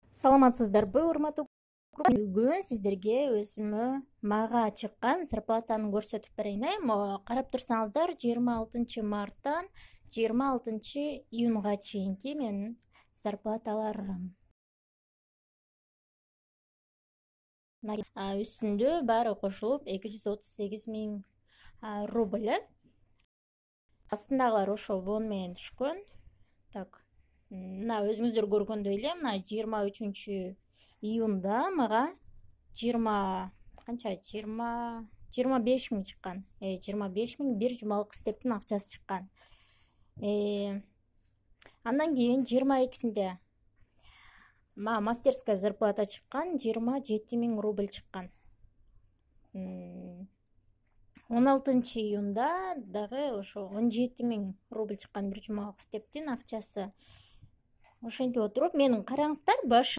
Саламатсыздарбы, урматтуу? Бүгүн сиздерге мага чыккан зарплатаны көрсөтүп берейин. Карап турсаңыздар, 26 марттан 26 июнга чейинки менин зарплаталарым. Үстүндө баары кошулуп 238 миң рубль. Астындагылар ошо вон менен түшкөн. Так, мына өзүңүздөр көргөндөй эле, мына 23 июнда мага 25 миң чыккан. 25 миң бир жумалык стептин акчасы чыккан. Андан кийин 22-синде мага мастерская зарплата чыккан, 27 миң рубль чыккан. 16 июнда дагы ошо 17 миң рубль чыккан, бир жумалык стептин акчасы. Ошентип отуруп, менин караңыздар,